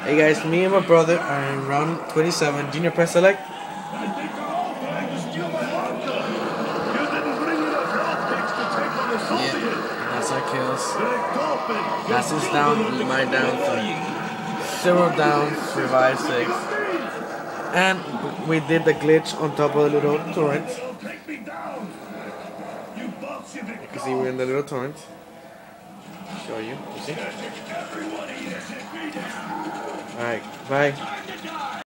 Hey guys, me and my brother are in round 27. Junior, press select. Yeah, that's our kills. That's us down, my down 3. 0 down, survive 6. And we did the glitch on top of the little torrent. You can see we're in the little torrent. Show you see? Alright, bye.